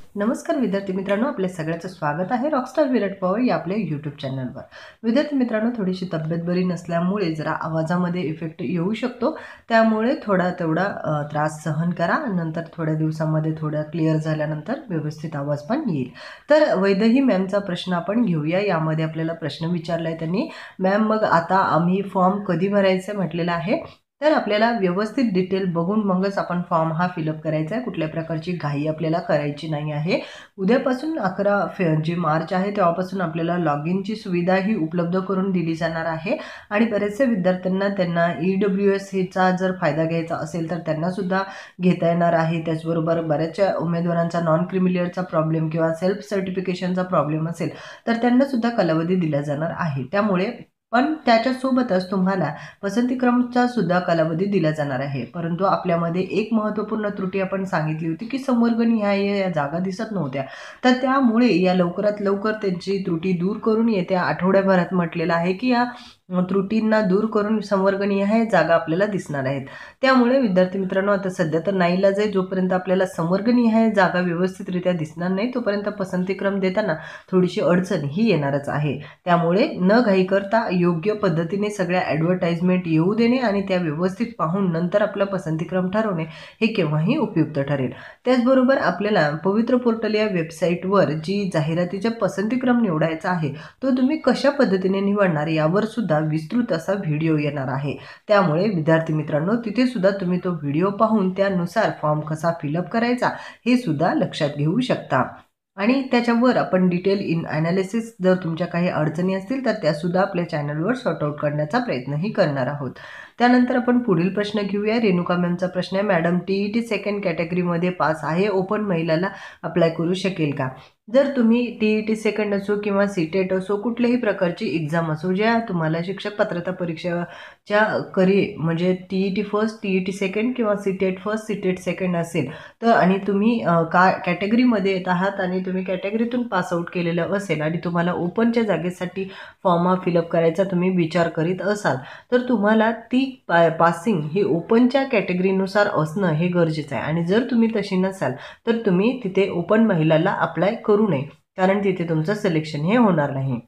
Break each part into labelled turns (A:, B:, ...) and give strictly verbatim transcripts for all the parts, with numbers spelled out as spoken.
A: नमस्कार विद्यार्थी मित्रांनो, आपल्या सगळ्यांचं स्वागत आहे रॉकस्टार विराट पवार या आपल्या यूट्यूब चॅनलवर। विद्यार्थी मित्रांनो, थोडीशी तब्येत बरी नसल्यामुळे जरा आवाजामध्ये इफेक्ट येऊ शकतो, त्यामुळे थोडा तेवढा त्रास सहन करा। नंतर थोड्या दिवसांमध्ये थोडा क्लिअर झाल्यानंतर व्यवस्थित आवाज पण येईल। तर वैदेही मॅमचा प्रश्न आपण घेऊया। यामध्ये आपल्याला प्रश्न विचारलाय त्यांनी, मॅम मग आता आम्ही फॉर्म कधी भरायचं म्हटलेलं आहे, तर आपल्याला व्यवस्थित डिटेल बघून मगच आपण फॉर्म हा फिलअप करायचा आहे। कुठल्या प्रकारची घाई आपल्याला करायची नाही आहे। उद्यापासून अकरा जे मार्च आहे तेव्हापासून आपल्याला लॉग इनची सुविधा ही उपलब्ध करून दिली जाणार आहे आणि बरेचसे विद्यार्थ्यांना त्यांना ईडब्ल्यूएस चा जर फायदा घ्यायचा असेल तर त्यांना सुद्धा घेता येणार आहे। त्याचबरोबर बऱ्याचशा उमेदवारांचा नॉन क्रिमिलियरचा प्रॉब्लेम किंवा सेल्फ सर्टिफिकेशनचा प्रॉब्लेम असेल तर त्यांना सुद्धा कालावधी दिला जाणार आहे। त्यामुळे पण त्याच्यासोबतच तुम्हाला पसंती क्रमचा सुद्धा कालावधी दिला जाणार आहे। परंतु आपल्यामध्ये एक महत्त्वपूर्ण त्रुटी आपण सांगितली होती की संवर्गनिहाय या जागा दिसत नव्हत्या, तर त्यामुळे या लवकरात लवकर त्यांची त्रुटी दूर करून येत्या आठवड्याभरात म्हटलेलं आहे की या त्रुटींना दूर करून संवर्गनिहाय जागा आपल्याला दिसणार आहेत। त्यामुळे विद्यार्थी मित्रांनो, आता सध्या तर नाईलाज आहे, जोपर्यंत आपल्याला संवर्गनिहाय जागा व्यवस्थितरित्या दिसणार नाही तोपर्यंत पसंतीक्रम देताना थोडीशी अडचण ही येणारच आहे। त्यामुळे न घाई करता योग्य पद्धतीने सगळ्या ॲडव्हर्टाइजमेंट येऊ देणे आणि त्या व्यवस्थित पाहून नंतर आपला पसंतीक्रम ठरवणे हे केव्हाही उपयुक्त ठरेल। त्याचबरोबर आपल्याला पवित्र पोर्टल या वेबसाईटवर जी जाहिरातीचा पसंतीक्रम निवडायचा आहे तो तुम्ही कशा पद्धतीने निवडणार यावर सुद्धा विस्तृत असा व्हिडिओ येणार आहे। त्यामुळे विद्यार्थी मित्रांनो, तिथे सुद्धा तुम्ही तो व्हिडिओ पाहून त्यानुसार फॉर्म कसा फिलअप करायचा हे सुद्धा लक्षात घेऊ शकता आणि त्याच्यावर आपण डिटेल इन ॲनालिसिस जर तुमच्या काही अडचणी असतील तर त्या सुद्धा आपल्या चॅनलवर सॉर्ट आउट करण्याचा प्रयत्नही करणार आहोत। त्यानंतर आपण पुढील प्रश्न घेऊया। रेणुका मॅमचा प्रश्न आहे, मॅडम टीईटी सेकंड कॅटेगरीमध्ये पास आहे, ओपन महिलाला अप्लाय करू शकेल का? जर तुम्ही टीईटी सेकंड असो किंवा सीटेट असो, कुठल्याही प्रकारची एक्झाम असो ज्या तुम्हाला शिक्षक पात्रता परीक्षेच्या करी म्हणजे टीईटी फर्स्ट, टीईटी सेकंड किंवा सीटेट फर्स्ट, सीटेट सेकंड असेल तर आणि तुम्ही का कॅटेगरीमध्ये येत आहात आणि तुम्ही कॅटेगरीतून पास आउट केलेलं असेल आणि तुम्हाला ओपनच्या जागेसाठी फॉर्म हा फिलअप करायचा तुम्ही विचार करीत असाल तर तुम्हाला ती पासिंग ही ओपनच्या कॅटेगरीनुसार असणं हे गरजेचं आहे आणि जर तुम्ही तशी नसाल तर तुम्ही तिथे ओपन महिलाला अप्लाय करू नये, कारण तिथे तुमचं सिलेक्शन हे होणार नाही।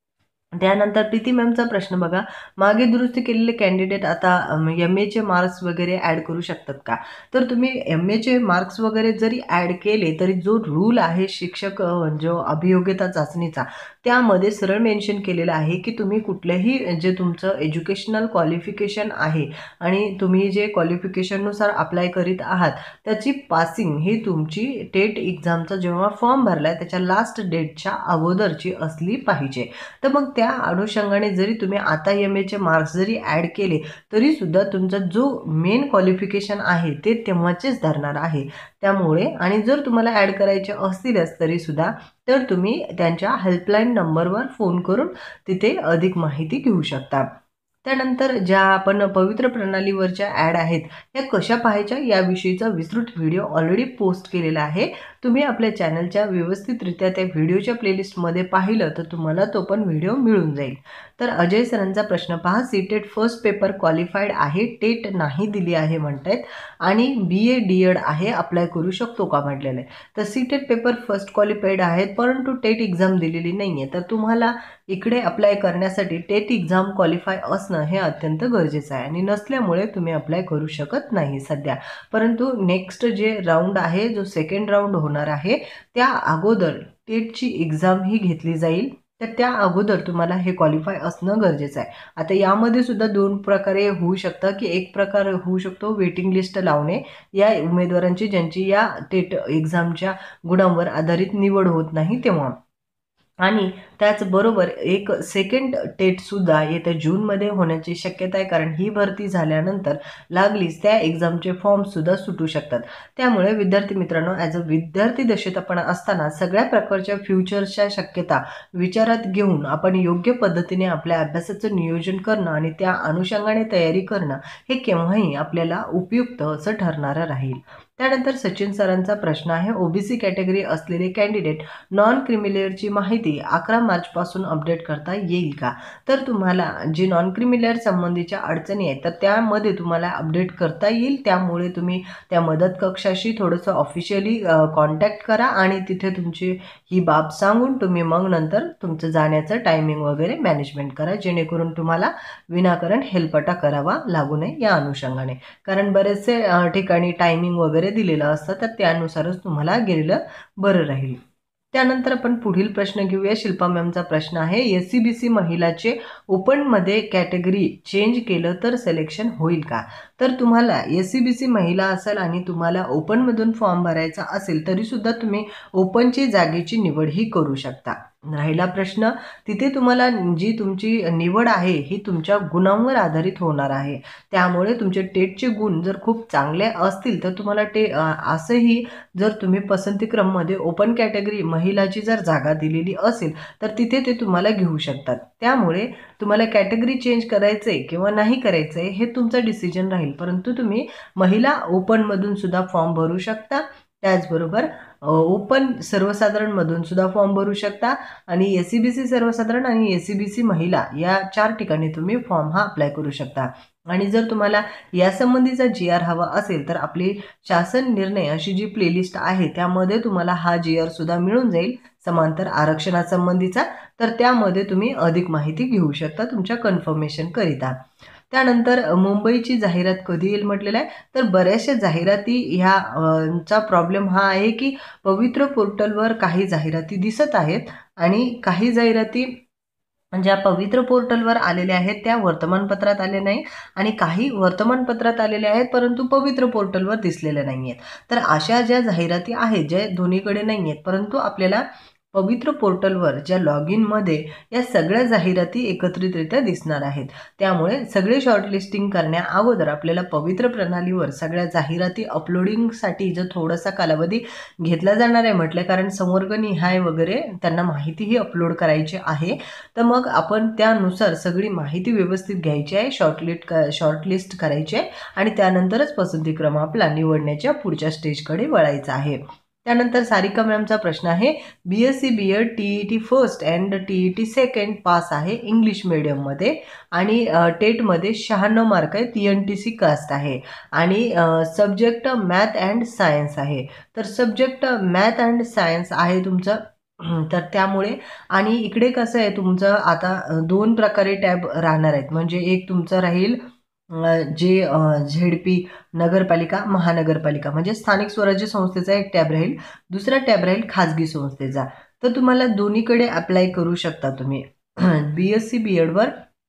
A: त्यानंतर प्रीती मॅमचा प्रश्न बघा, मागे दुरुस्ती केलेले कॅन्डिडेट आता एम एचे मार्क्स वगैरे ॲड करू शकतात का? तर तुम्ही एम एचे मार्क्स वगैरे जरी ॲड केले तरी जो रूल आहे शिक्षक जो अभियोग्यता चाचणीचा त्यामध्ये सरळ मेन्शन केलेलं आहे की तुम्ही कुठल्याही जे तुमचं एज्युकेशनल क्वालिफिकेशन आहे आणि तुम्ही जे क्वालिफिकेशननुसार अप्लाय करीत आहात त्याची पासिंग ही तुमची टेट एक्झामचा जेव्हा फॉर्म भरलाय त्याच्या लास्ट डेटच्या अगोदरची असली पाहिजे। तर मग त्या अनुषंगाने जरी तुम्ही आता एम एचे मार्क्स जरी ॲड केले तरी सुद्धा तुमचा जो मेन क्वालिफिकेशन आहे ते तेव्हाचेच धरणार आहे। त्यामुळे आणि जर तुम्हाला ॲड करायचे असतीलच तरी सुद्धा तर तुम्ही त्यांच्या हेल्पलाईन नंबरवर फोन करून तिथे अधिक माहिती घेऊ शकता। त्यानंतर ज्या आपण पवित्र प्रणालीवरच्या ॲड आहेत या कशा पाहायच्या याविषयीचा विस्तृत व्हिडिओ ऑलरेडी पोस्ट केलेला आहे। तुम्ही आपल्या चॅनलच्या व्यवस्थितरित्या त्या व्हिडिओच्या प्लेलिस्टमध्ये पाहिलं तर तुम्हाला तो पण व्हिडिओ मिळून जाईल। तर अजय सरांचा प्रश्न पहा, सीटेट फर्स्ट पेपर क्वालिफाईड आहे, टेट नाही दिली आहे म्हणतायत आणि बी ए डी एड आहे, अप्लाय करू शकतो का म्हटलेलं आहे। तर सीटेट पेपर फर्स्ट क्वालिफाईड आहेत परंतु टेट एक्झाम दिलेली नाही आहे, तर तुम्हाला इकडे अप्लाय करण्यासाठी टेट एक्झाम क्वालिफाय असणं हे अत्यंत गरजेचं आहे आणि नसल्यामुळे तुम्ही अप्लाय करू शकत नाही सध्या। परंतु नेक्स्ट जे राऊंड आहे, जो सेकंड राऊंड होणार आहे त्या अगोदर टेटची एक्झाम ही घेतली जाईल, तर त्या अगोदर तुम्हाला हे क्वालिफाय असणं गरजेचं आहे। आता यामध्ये सुद्धा दोन प्रकारे होऊ शकतं की एक प्रकार होऊ शकतो वेटिंग लिस्ट लावणे या उमेदवारांची ज्यांची या टेट एक्झामच्या गुणांवर आधारित निवड होत नाही तेव्हा, आणि त्याचबरोबर एक सेकंड टेटसुद्धा येत्या जूनमध्ये होण्याची शक्यता आहे, कारण ही भरती झाल्यानंतर लागलीच त्या एक्झामचे फॉर्मसुद्धा सुटू शकतात। त्यामुळे विद्यार्थी मित्रांनो, ॲज अ विद्यार्थी दशेत आपण असताना सगळ्या प्रकारच्या फ्युचर्सच्या शक्यता विचारात घेऊन आपण योग्य पद्धतीने आपल्या अभ्यासाचं नियोजन करणं आणि त्या अनुषंगाने तयारी करणं हे केव्हाही आपल्याला उपयुक्त असं ठरणारं राहील। त्यानंतर सचिन सरांचा प्रश्न आहे, ओबीसी कॅटेगरी असलेले कॅन्डिडेट नॉन क्रिमिलेअरची माहिती अकरा मार्चपासून अपडेट करता येईल का? तर तुम्हाला जी नॉन क्रिमिलेअर संबंधीच्या अडचणी आहेत तर त्यामध्ये तुम्हाला अपडेट करता येईल. त्यामुळे तुम्ही त्या मदत कक्षाशी थोडंसं ऑफिशियली कॉन्टॅक्ट करा आणि तिथे तुमची ही बाब सांगून तुम्ही मग नंतर तुमचं जाण्याचं टायमिंग वगैरे मॅनेजमेंट करा, जेणेकरून तुम्हाला विनाकारण हेलपटा करावा लागू नये या अनुषंगाने. कारण बरेचसे ठिकाणी टायमिंग वगैरे दिलेलं असतं तर त्यानुसारच तुम्हाला गेलेलं बरं राहील. त्यानंतर आपण पुढील प्रश्न घेऊया. शिल्पा मॅमचा प्रश्न आहे, एस सी बी सी महिलाचे ओपनमध्ये कॅटेगरी चेंज केलं तर सिलेक्शन होईल का? तर तुम्हाला एस सी बी सी महिला असेल आणि तुम्हाला ओपनमधून फॉर्म भरायचा असेल तरीसुद्धा तुम्ही ओपनची जागेची निवडही करू शकता. राहिला प्रश्न, तिथे तुम्हाला जी तुमची निवड आहे ही तुमच्या गुणांवर आधारित होणार आहे. त्यामुळे तुमचे टेटचे गुण जर खूप चांगले असतील तर तुम्हाला टे असंही जर तुम्ही पसंतीक्रममध्ये ओपन कॅटेगरी महिलाची जर जागा दिलेली असेल तर तिथे ते तुम्हाला घेऊ शकतात. त्यामुळे तुम्हाला कॅटेगरी चेंज करायचे किंवा नाही करायचे हे तुमचं डिसिजन राहील, परंतु तुम्ही महिला ओपनमधून सुद्धा फॉर्म भरू शकता. त्याचबरोबर ओपन सर्वसाधारणमधून सुद्धा फॉर्म भरू शकता आणि एस सी बी सी सर्वसाधारण आणि एस सी बी सी महिला या चार ठिकाणी तुम्ही फॉर्म हा अप्लाय करू शकता. आणि जर तुम्हाला यासंबंधीचा जी आर हवा असेल तर आपली शासन निर्णय अशी जी प्लेलिस्ट आहे त्यामध्ये तुम्हाला हा जी आर सुद्धा मिळून जाईल समांतर आरक्षणासंबंधीचा. तर त्यामध्ये तुम्ही अधिक माहिती घेऊ शकता तुमच्या कन्फर्मेशन करिता. त्यानंतर मुंबईची जाहिरात कधी येईल म्हटलेलं आहे, तर बऱ्याचशा जाहिराती ह्या चा प्रॉब्लेम हा आहे की पवित्र पोर्टलवर काही जाहिराती दिसत आहेत आणि काही जाहिराती ज्या पवित्र पोर्टलवर आलेल्या आहेत त्या वर्तमानपत्रात आले नाही आणि काही वर्तमानपत्रात आलेल्या आहेत परंतु पवित्र पोर्टलवर दिसलेल्या नाही आहेत. तर अशा ज्या जाहिराती आहेत ज्या दोन्हीकडे नाही आहेत परंतु आपल्याला पवित्र पोर्टलवर ज्या लॉग इनमध्ये या सगळ्या जाहिराती एकत्रितरित्या दिसणार आहेत. त्यामुळे सगळे शॉर्टलिस्टिंग करण्या अगोदर आपल्याला पवित्र प्रणालीवर सगळ्या जाहिराती अपलोडिंगसाठी जो थोडासा कालावधी घेतला जाणार आहे म्हटलं, कारण संवर्गनिहाय वगैरे त्यांना माहितीही अपलोड करायची आहे. तर मग आपण त्यानुसार सगळी माहिती व्यवस्थित घ्यायची आहे, शॉर्टलिस्ट शॉर्टलिस्ट करायची आहे आणि त्यानंतरच पसंतीक्रम आपला निवडण्याच्या पुढच्या स्टेजकडे वळायचा आहे. त्यानंतर सारिका मॅमचा प्रश्न आहे, B S C B Ed T E T first and T E T second pass आहे इंग्लिश मिडियममध्ये आणि टेटमध्ये शहाण्णव मार्क आहे, T N T C caste आहे आणि सब्जेक्ट मॅथ अँड सायन्स आहे. तर सब्जेक्ट मॅथ अँड सायन्स आहे तुमचं. तर त्यामुळे आणि इकडे कसं आहे तुमचं आता दोन प्रकारे टॅब राहणार आहेत. म्हणजे एक तुमचं राहील जे झेडपी नगरपालिका महानगरपालिका म्हणजे स्थानिक स्वराज्य संस्थेचा एक टॅब राहील, दुसरा टॅब राहील खाजगी संस्थेचा. तर तुम्हाला दोन्हीकडे अप्लाय करू शकता तुम्ही बी एस सी बी एडवर.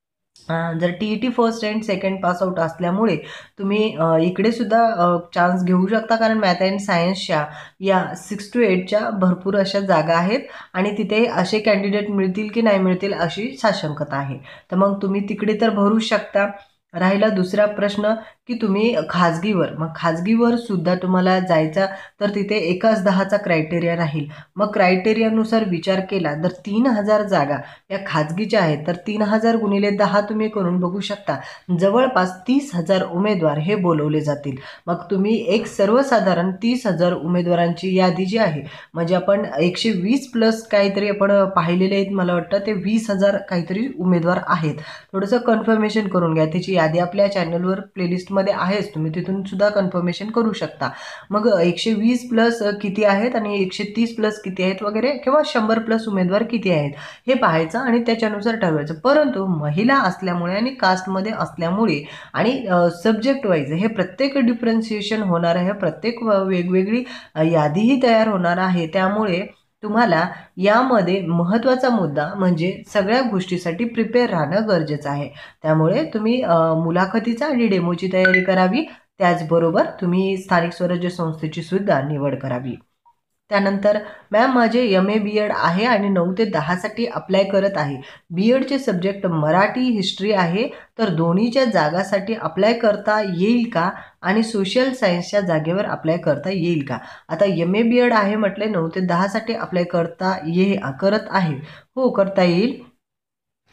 A: जर T E T first and second pass out असल्यामुळे तुम्ही इकडे सुद्धा चान्स घेऊ शकता, कारण मॅथ अँड सायन्सच्या या सिक्स टू एटच्या भरपूर अशा जागा आहेत आणि तिथे असे कॅन्डिडेट मिळतील की नाही मिळतील अशी साशंकता आहे. तर मग तुम्ही तिकडे तर भरू शकता. राहिला दुसरा प्रश्न की तुम्ही खाजगीवर, मग खाजगीवर सुद्धा तुम्हाला जायचा तर तिथे एकाच दहाचा क्रायटेरिया राहील. मग क्रायटेरियानुसार विचार केला तर तीन हजार जागा या खाजगीच्या आहेत, तर तीन हजार गुणिले दहा तुम्ही करून बघू शकता, जवळपास तीस हजार उमेदवार हे बोलवले जातील. मग तुम्ही एक सर्वसाधारण तीस हजार उमेदवारांची यादी जी आहे, म्हणजे आपण एकशे वीस प्लस काहीतरी आपण पाहिलेले आहेत, मला वाटतं ते वीस हजार काहीतरी उमेदवार आहेत. थोडंसं कन्फर्मेशन करून घ्या, त्याची यादी आपल्या चॅनलवर प्लेलिस्टमध्ये आहेच, तुम्ही तिथून सुद्धा कन्फर्मेशन करू शकता. मग एकशे वीस प्लस किती आहेत आणि एकशे तीस प्लस किती आहेत वगैरे, किंवा शंभर प्लस उमेदवार किती आहेत हे पाहायचं आणि त्याच्यानुसार ठरवायचं. परंतु महिला असल्यामुळे आणि कास्टमध्ये असल्यामुळे आणि सब्जेक्ट वाईज हे प्रत्येक डिफरन्शिएशन होणार आहे, प्रत्येक वेगवेगळी यादीही तयार होणार आहे. त्यामुळे तुम्हाला यामध्ये महत्त्वाचा मुद्दा म्हणजे सगळ्या गोष्टीसाठी प्रिपेअर राहणं गरजेचं आहे. त्यामुळे तुम्ही मुलाखतीचा आणि डेमोची तयारी करावी, त्याचबरोबर तुम्ही स्थानिक स्वराज्य संस्थेची सुद्धा निवड करावी. त्यानंतर मॅम माझे एम ए बी एड आहे आणि नऊ ते दहासाठी अप्लाय करत आहे. बी एडचे सब्जेक्ट मराठी हिस्ट्री आहे, तर दोन्हीच्या जागासाठी अप्लाय करता येईल का आणि सोशल सायन्सच्या जागेवर अप्लाय करता येईल का? आता एम ए बी एड आहे म्हटले, नऊ ते दहासाठी अप्लाय करता ये करत आहे, हो करता येईल.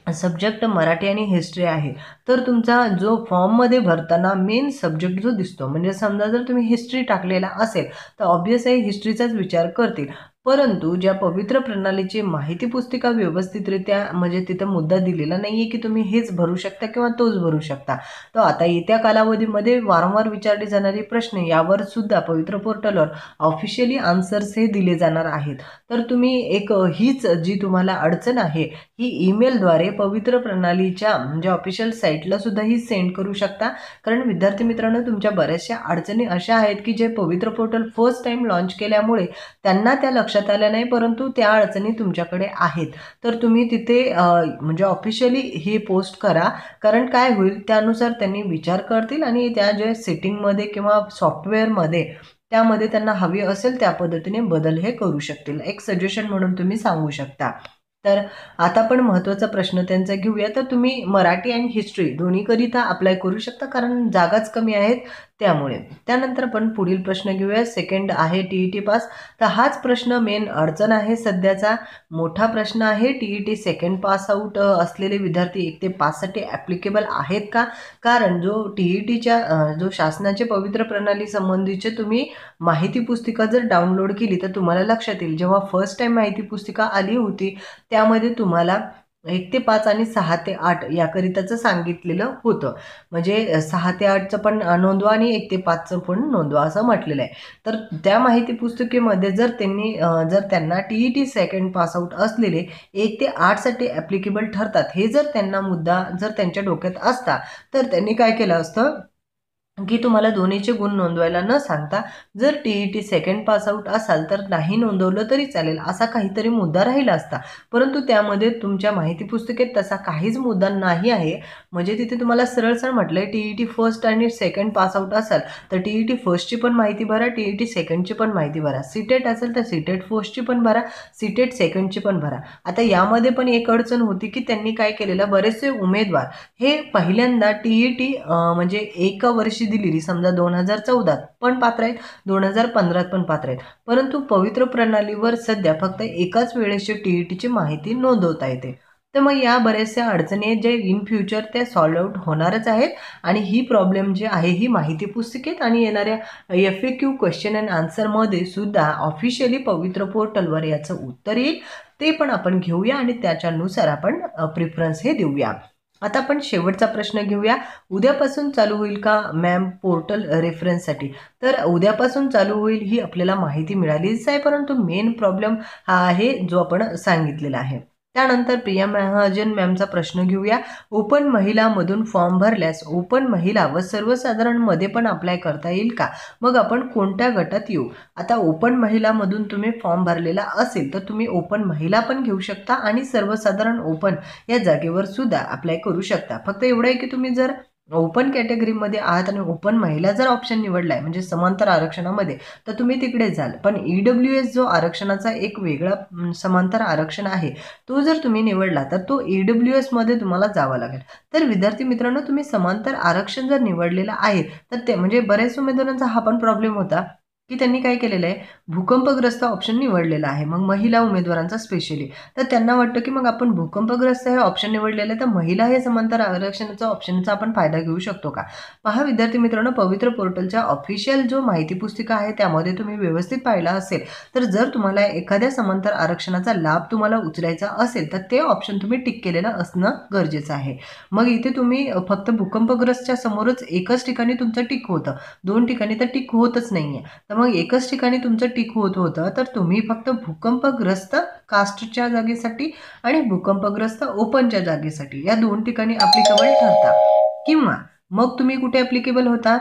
A: सब्जेक्ट मराठी आणि हिस्ट्री आहे, तर तुमचा जो फॉर्ममध्ये भरताना मेन सब्जेक्ट जो दिसतो, म्हणजे समजा जर तुम्ही हिस्ट्री टाकलेला असेल तर ऑब्व्हियस आहे हिस्ट्रीचाच विचार करतील. परंतु ज्या पवित्र प्रणालीची माहिती पुस्तिका व्यवस्थितरित्या म्हणजे तिथं मुद्दा दिलेला नाही आहे की तुम्ही हेच भरू शकता किंवा तोच भरू शकता. तर आता येत्या कालावधीमध्ये वारंवार विचारले जाणारे प्रश्न यावर सुद्धा पवित्र पोर्टलवर ऑफिशियली आन्सर्स हे दिले जाणार आहेत. तर तुम्ही एक हीच जी तुम्हाला अडचण आहे ही ईमेलद्वारे पवित्र प्रणालीच्या म्हणजे ऑफिशियल साईटला सुद्धा ही सेंड करू शकता. कारण विद्यार्थी मित्रांनो, तुमच्या बऱ्याचशा अडचणी अशा आहेत की जे पवित्र पोर्टल फर्स्ट टाइम लॉन्च केल्यामुळे त्यांना त्या लक्षात आल्या नाही, परंतु त्या अडचणी तुमच्याकडे आहेत. तर तुम्ही तिथे म्हणजे ऑफिशियली ही पोस्ट करा, कारण काय होईल त्यानुसार त्यांनी विचार करतील आणि त्या जे सेटिंगमध्ये किंवा सॉफ्टवेअरमध्ये त्यामध्ये त्यांना हवी असेल त्या पद्धतीने बदल हे करू शकतील. एक सजेशन म्हणून तुम्ही सांगू शकता. तर आता पण महत्त्वाचा प्रश्न त्यांचा घेऊया. तर तुम्ही मराठी आणि हिस्ट्री दोन्हीकरिता अप्लाय करू शकता, कारण जागाच कमी आहेत त्यामुळे. त्यानंतर आपण पुढील प्रश्न घेऊया. सेकंड आहे टी ई टी पास. तर हाच प्रश्न मेन अडचण आहे सध्याचा, मोठा प्रश्न आहे. T E T second pass out असलेले विद्यार्थी एक ते पाचसाठी ॲप्लिकेबल आहेत का? कारण जो टी ई टीच्या जो शासनाचे पवित्र प्रणाली संबंधीचे तुम्ही माहिती पुस्तिका जर डाउनलोड केली तर तुम्हाला लक्षात येईल, जेव्हा फर्स्ट टाइम माहिती पुस्तिका आली होती त्यामध्ये तुम्हाला एक ते पाच आणि सहा ते आठ याकरिताचं सांगितलेलं होतं. म्हणजे सहा ते आठचं पण नोंदवा आणि एक ते पाचचं पण नोंदवा असं म्हटलेलं आहे. तर त्या माहिती पुस्तिकेमध्ये जर त्यांनी जर त्यांना T E T second pass out असलेले एक ते आठसाठी ॲप्लिकेबल ठरतात, हे जर त्यांना मुद्दा जर त्यांच्या डोक्यात असता तर त्यांनी काय केलं असतं की तुम्हाला दोन्हीचे गुण नोंदवायला न सांगता जर T E T second pass out असाल तर नाही नोंदवलं तरी चालेल असा काहीतरी मुद्दा राहिला असता. परंतु त्यामध्ये तुमच्या माहिती पुस्तिकेत तसा काहीच मुद्दा नाही आहे. म्हणजे तिथे तुम्हाला सरळ सरळ म्हटलंय टी ई टी फर्स्ट आणि सेकंड पासआउट असाल तर टी ई टी फर्स्टची पण माहिती भरा, टी ई टी सेकंडची पण माहिती भरा. सीटेट असेल तर सीटेट फर्स्टची पण भरा, सीटेट सेकंडची पण भरा. आता यामध्ये पण एक अडचण होती की त्यांनी काय केलेलं, बरेचसे उमेदवार हे पहिल्यांदा टी ई टी म्हणजे एका वर्षी दिलेली, समजा दोन हजार चौदात पण पात्र आहेत, दोन हजार पंधरात पण पात्र आहेत, परंतु पवित्र प्रणालीवर सध्या फक्त एकाच वेळेची टी ई टीची माहिती नोंदवता येते. तर मग या बऱ्याचशा अडचणी आहेत जे इन फ्युचर त्या सॉल्व आउट होणारच आहेत. आणि ही प्रॉब्लेम जी आहे ही माहिती पुस्तिकेत आणि येणाऱ्या F A Q question and आन्सरमध्ये सुद्धा ऑफिशियली पवित्र पोर्टलवर याचं उत्तर येईल. ते पण आपण घेऊया आणि त्याच्यानुसार आपण प्रिफरन्स हे देऊया. आता आपण शेवटचा प्रश्न घेऊया. उद्यापासून चालू होईल का मॅम पोर्टल रेफरन्ससाठी? तर उद्यापासून चालू होईल ही आपल्याला माहिती मिळालीच आहे, परंतु मेन प्रॉब्लेम हा आहे जो आपण सांगितलेला आहे. त्यानंतर प्रिया महाजन मॅमचा प्रश्न घेऊया. ओपन महिलामधून फॉर्म भरल्यास ओपन महिला व सर्वसाधारणमध्ये पण अप्लाय करता येईल का? मग आपण कोणत्या गटात येऊ? आता ओपन महिलामधून तुम्ही फॉर्म भरलेला असेल तर तुम्ही ओपन महिला पण घेऊ शकता आणि सर्वसाधारण ओपन या जागेवर सुद्धा अप्लाय करू शकता. फक्त एवढं आहे की तुम्ही जर ओपन कॅटेगरीमध्ये आहात आणि ओपन महिला जर ऑप्शन निवडलाय म्हणजे समांतर आरक्षणामध्ये तर तुम्ही तिकडे जाल. पण ई डब्ल्यू एस जो आरक्षणाचा एक वेगळा समांतर आरक्षण आहे तो जर तुम्ही निवडला तर तो ई डब्ल्यू एसमध्ये तुम्हाला जावं लागेल. तर विद्यार्थी मित्रांनो, तुम्ही समांतर आरक्षण जर निवडलेलं आहे तर ते म्हणजे बऱ्याच उमेदवारांचा हा पण प्रॉब्लेम होता की त्यांनी काय केलेलं आहे, भूकंपग्रस्त ऑप्शन निवडलेला आहे. मग महिला उमेदवारांचा स्पेशली तर त्यांना वाटतं की मग आपण भूकंपग्रस्त हे ऑप्शन निवडलेलं आहे तर महिला हे समांतर आरक्षणाचा ऑप्शनचा आपण फायदा घेऊ शकतो का? पहा विद्यार्थी मित्रांनो, पवित्र पोर्टलच्या ऑफिशियल जो माहिती पुस्तिका आहे त्यामध्ये तुम्ही व्यवस्थित पाहिला असेल तर जर तुम्हाला एखाद्या समांतर आरक्षणाचा लाभ तुम्हाला उचलायचा असेल तर ते ऑप्शन तुम्ही टिक केलेलं असणं गरजेचं आहे. मग इथे तुम्ही फक्त भूकंपग्रस्तच्या समोरच एकच ठिकाणी तुमचं टिक होतं, दोन ठिकाणी तर टिक होतच नाहीये. तर मग एकच ठिकाणी तुमचं टिक होत होतं तर तुम्ही फक्त भूकंपग्रस्त कास्टच्या जागेसाठी आणि भूकंपग्रस्त ओपनच्या जागेसाठी या दोन ठिकाणी ॲप्लिकेबल ठरता. किंवा मग तुम्ही कुठे ॲप्लिकेबल होता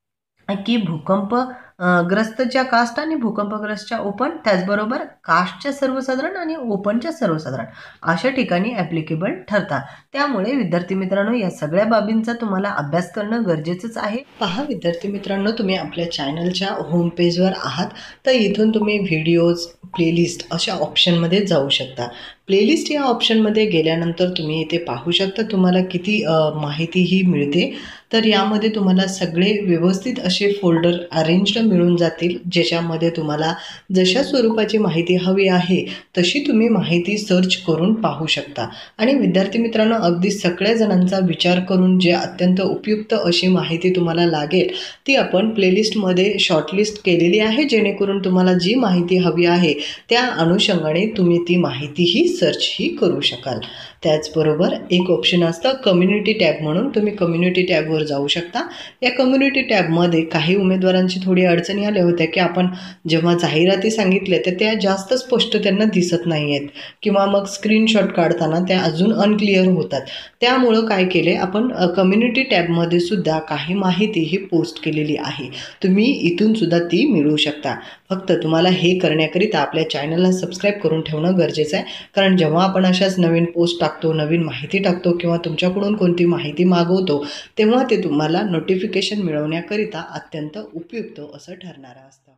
A: की भूकंप ग्रस्तच्या कास्ट आणि भूकंपग्रस्तच्या ओपन, त्याचबरोबर कास्टच्या सर्वसाधारण आणि ओपनच्या सर्वसाधारण अशा ठिकाणी ॲप्लिकेबल ठरतात. त्यामुळे विद्यार्थी मित्रांनो, या सगळ्या बाबींचा तुम्हाला अभ्यास करणं गरजेचंच आहे. पहा विद्यार्थी मित्रांनो, तुम्ही आपल्या चॅनलच्या होम पेजवर आहात तर इथून तुम्ही व्हिडिओज, प्लेलिस्ट अशा ऑप्शनमध्ये जाऊ शकता. प्लेलिस्ट या ऑप्शनमध्ये गेल्यानंतर तुम्ही इथे पाहू शकता तुम्हाला किती माहिती ही मिळते. तर यामध्ये तुम्हाला सगळे व्यवस्थित असे फोल्डर अरेंज्ड मिळून जातील, ज्याच्यामध्ये तुम्हाला जशा स्वरूपाची माहिती हवी आहे तशी तुम्ही माहिती सर्च करून पाहू शकता। आणि विद्यार्थी मित्रांनो, अगदी सगळ्या जणांचा विचार करून जे अत्यंत उपयुक्त अशी माहिती तुम्हाला लागेल ती आपण प्लेलिस्टमध्ये शॉर्टलिस्ट केलेली आहे, जेणेकरून तुम्हाला जी माहिती हवी आहे त्या अनुषंगाने तुम्ही ती माहितीही सर्चही करू शकाल। त्याचबरोबर एक ऑप्शन असतं कम्युनिटी टॅब म्हणून, तुम्ही कम्युनिटी टॅबवर जाऊ शकता। या कम्युनिटी टॅबमध्ये काही उमेदवारांची थोडी अडचणी आल्या होत्या की आपण जेव्हा जाहिराती सांगितल्या तर त्या जास्त स्पष्ट त्यांना दिसत नाही आहेत किंवा मग स्क्रीनशॉट काढताना त्या अजून अनक्लिअर होतात। त्यामुळं काय केले आपण, कम्युनिटी टॅबमध्ये सुद्धा काही माहिती ही पोस्ट केलेली आहे, तुम्ही इथून सुद्धा ती मिळवू शकता। फक्त तुम्हाला हे करण्याकरिता आपल्या चॅनलला सबस्क्राईब करून ठेवणं गरजेचं आहे, कारण जेव्हा आपण अशाच नवीन पोस्ट टाकतो, नवीन माहिती टाकतो किंवा तुमच्याकडून कोणती माहिती मागवतो तेव्हा ते तुम्हाला नोटिफिकेशन मिळवण्याकरिता अत्यंत उपयुक्त असं ठरणार असतं।